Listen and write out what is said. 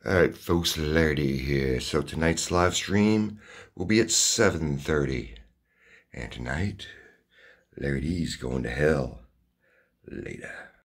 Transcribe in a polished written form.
Alright folks, Larry D here. So tonight's live stream will be at 7:30. And tonight, Larry D's going to hell. Later.